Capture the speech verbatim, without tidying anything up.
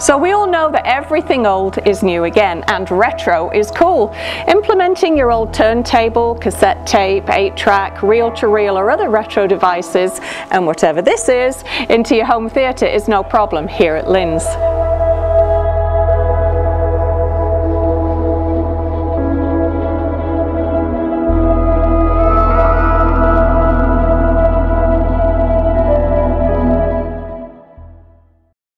So we all know that everything old is new again, and retro is cool. Implementing your old turntable, cassette tape, eight track, reel-to-reel or other retro devices, and whatever this is, into your home theatre is no problem here at Lynn's.